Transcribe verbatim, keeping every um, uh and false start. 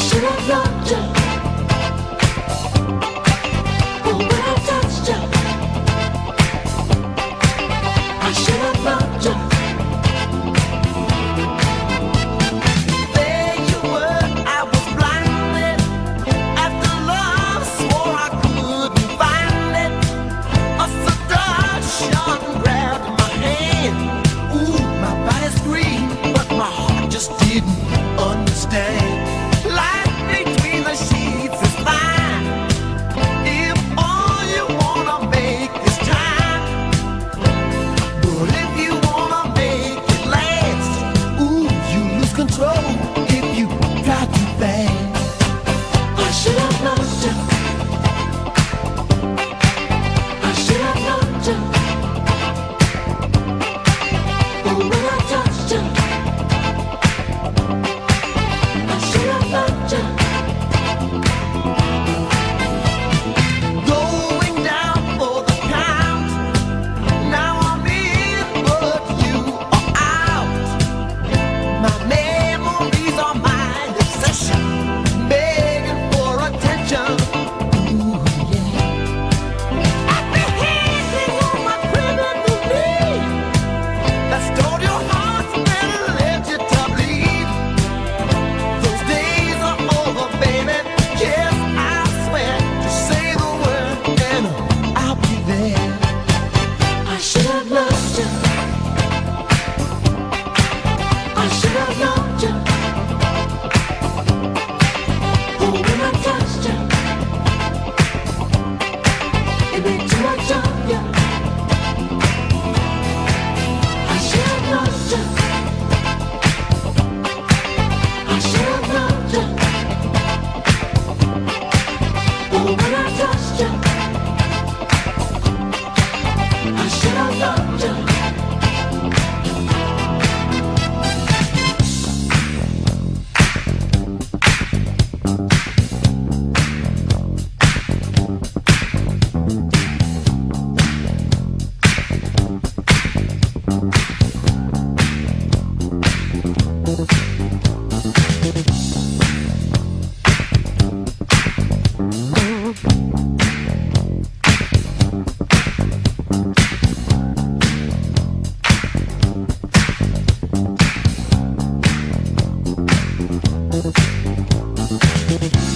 should have loved you. Oh, when I touched you, I should have loved you. There you were, I was blinded. After love, swore I couldn't find it. A seduction grabbed my hand. Ooh, my body screamed, but my heart just didn't understand. Life between the sheets is fine if all you wanna make is time. But if you wanna make it last, ooh, you lose control if you try too fast. I should have loved you. I should have loved you. Oh, when I touched you, I should have loved you. Going down for the count. Now I'm in, but you are out. My memories are my obsession, begging for attention. Ooh, yeah. Apprehending on my criminal need that stole your heart and led you to bleed. Those days are over, baby. Yes, I swear. Just say the word and I'll be there. I should have loved you. I should have loved you. Oh, when I touched you, it made too much of you. I should have loved you. I should have loved you. Oh, when I touched you, I should have loved you. Thank you.